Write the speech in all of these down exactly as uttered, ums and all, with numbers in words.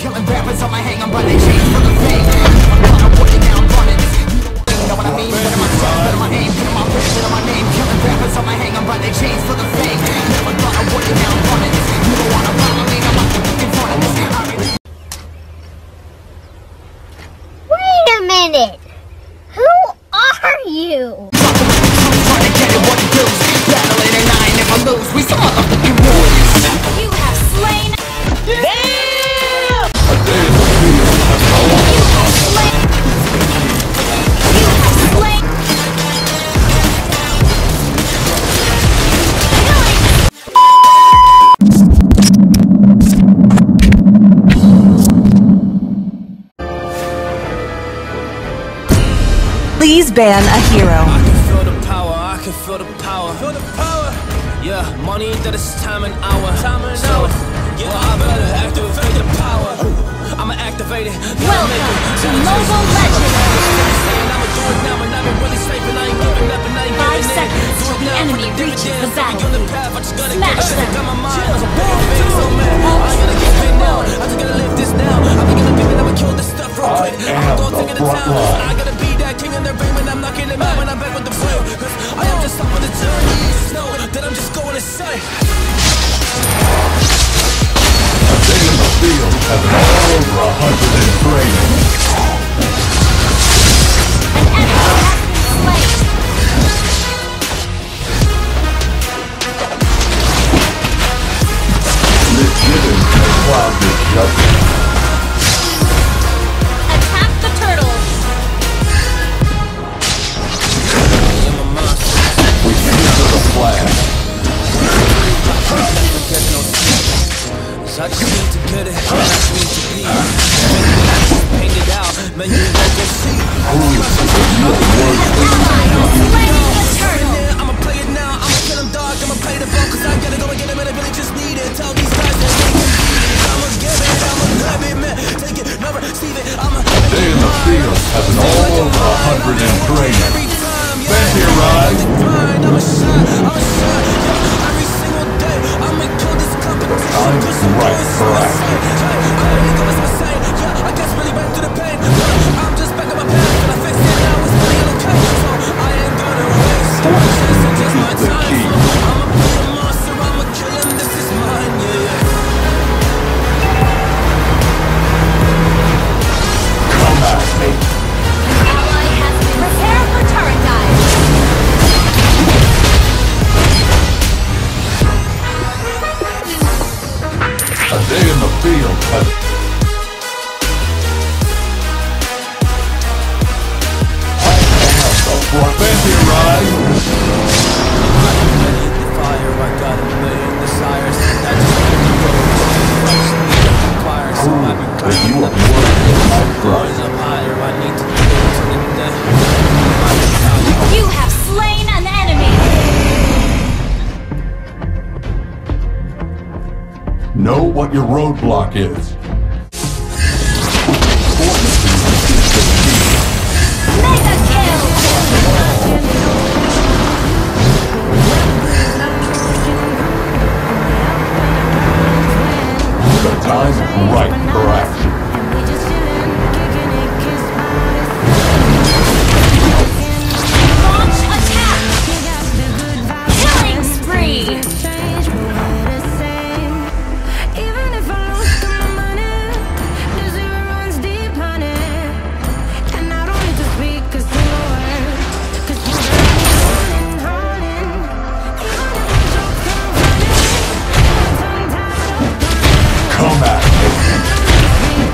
Killing rappers on my hang, I'm by the chains for the fame. I'm gonna work it now, I'm running. You know what I mean? Better my style, better my aim, better my wrist, better my name. Killing rappers on my hang, I'm by the chains for the fame. Never gonna work it now, I'm running. You don't wanna follow me, I'm not in front of this. Wait a minute! Who are you? Trying to get it, what it does. Battling and I never lose. We some motherfucking warriors. You have slain. Damn! A day in the field has no You have slain. You have slain. Please ban a hero. I can feel the power, I can feel the power. Feel the power. Yeah, money that is time and hour. Time and so, hour. Yeah, well, I better activate the power. I'ma activate it. Welcome to Mobile Legends. I'ma do it now, and I've been really safe, and I ain't giving up, and I ain't Five giving seconds till the enemy reaches the battlefield. Smash them. Got my mind, I was a bad thing, so mad. I ain't gonna get paid now. I just gotta live this now. I'm gonna give it, I'ma kill this stuff real quick. I'ma go take it to town. I gotta be that king in the ring when I'm knocking him out when I'm back with the flame. Cause I am just up on the journey. Know that I'm just going to say. A day in the field has all over a hundred in training. An enemy has been slain. Legitimate clouded judgment. Attack the turtles. We stick to the flag. I just need to get it, I just need to be paint it out, man, you won't go see. I'ma play it now, I'ma kill him dog, I'ma play the ball, cause I gotta go and get him and I really just need it. Tell these guys that they can beat it. I'ma give it, I'ma grab it, man, take it, never receive it. I'ma A day in the field has an all over a hundred in training. Been here, right? I'ma shine, I'ma shine, yeah, every single day, I'ma kill this competition. Time's right for action. I guess really back to the pain. I'm just back on my path, and I fix it now. It's really okay, so I ain't gonna waste. This is just my time. I'ma be a monster, I'ma kill him. This is mine, yeah. Come at me. Ally has been. Prepare for turret dive. A day in the field has been here, right? The fire, I got a million desires. That just requires so I be But you are worthy of my boys trust. up higher. I need to get to the day. You have slain an enemy. Know what your roadblock is. Mega kill. The time is right for action. Launch attack. Killing spree. Come at me.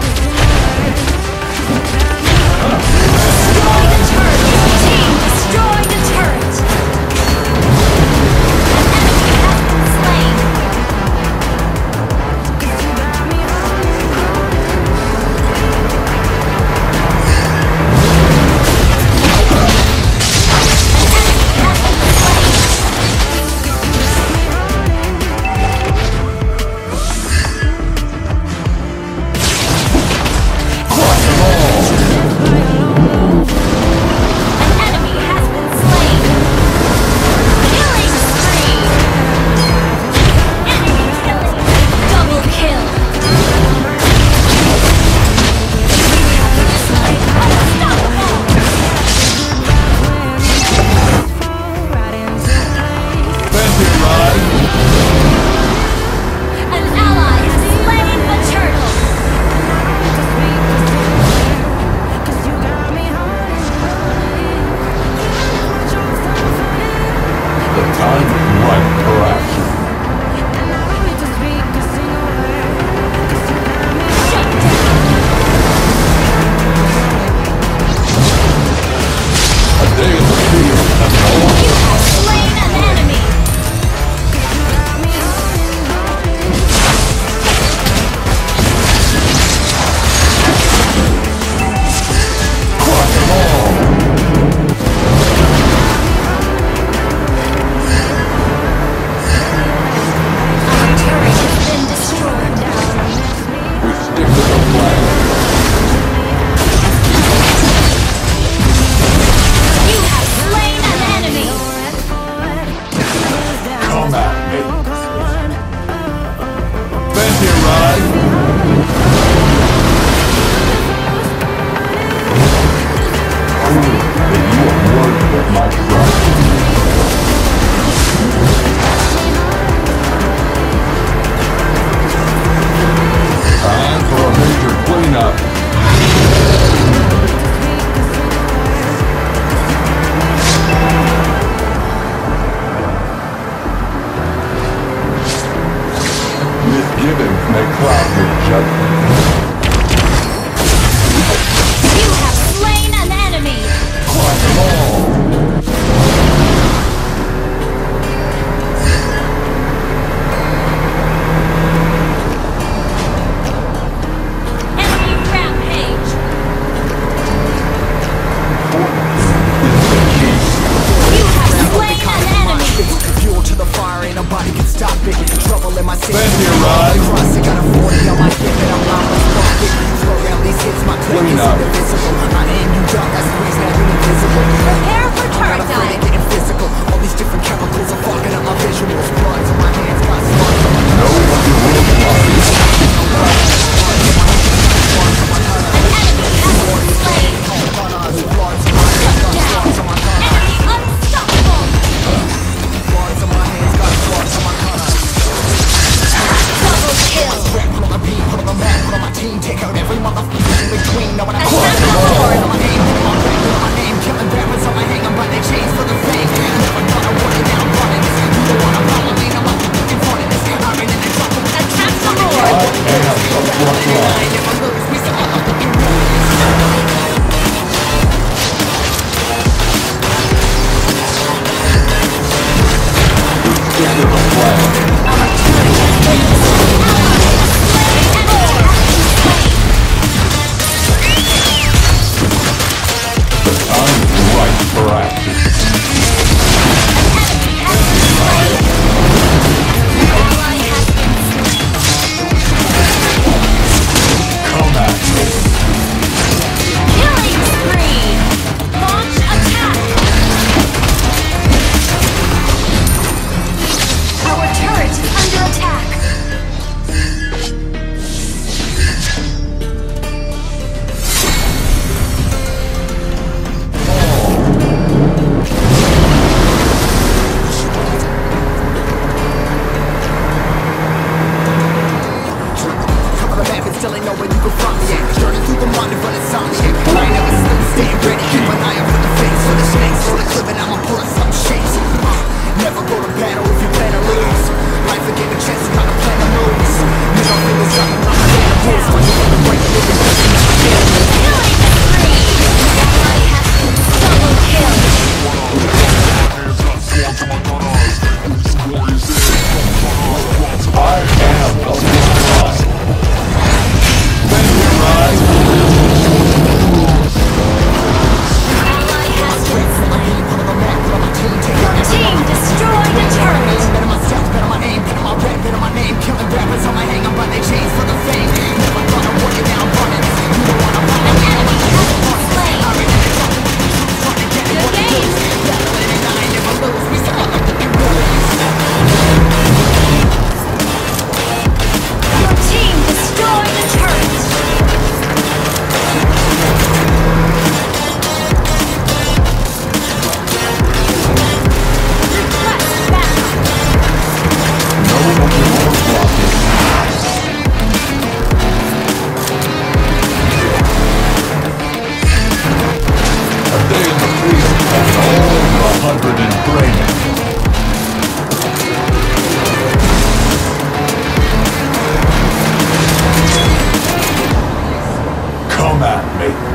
me.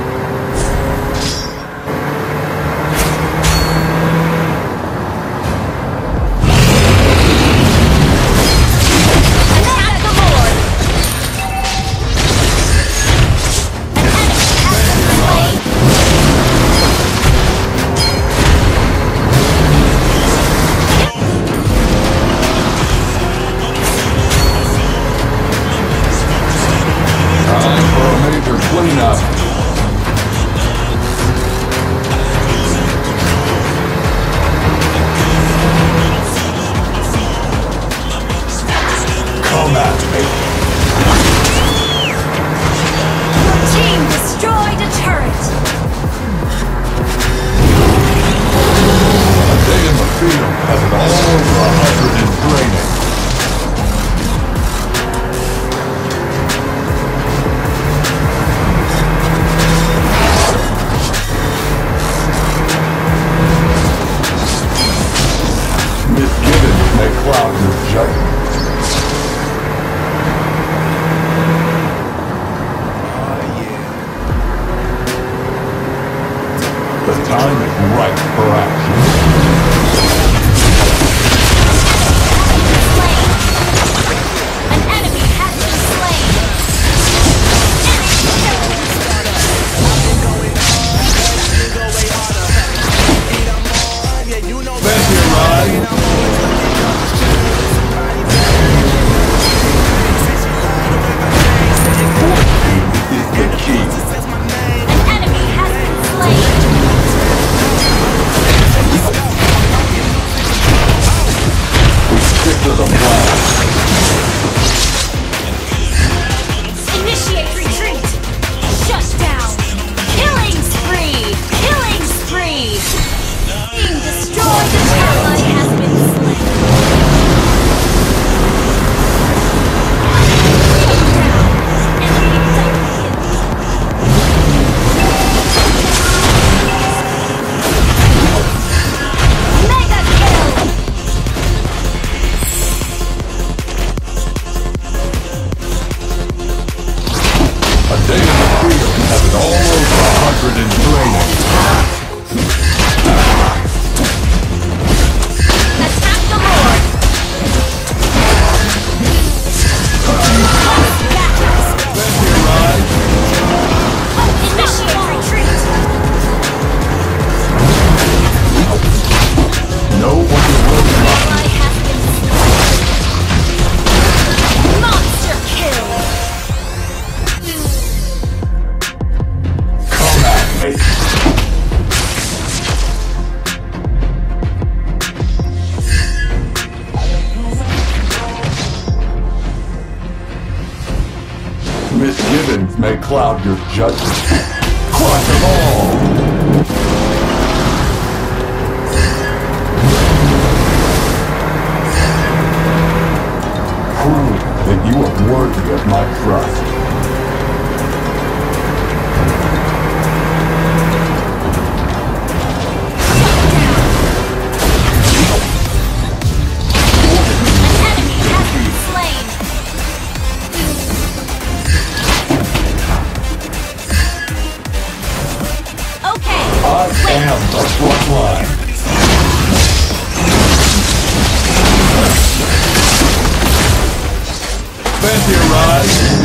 The time is right for action. An enemy has been slain. Fancy a ride? Misgivings may cloud your judgment. Crush them all! Prove that you are worthy of my trust. I am the front line. Fancy a ride?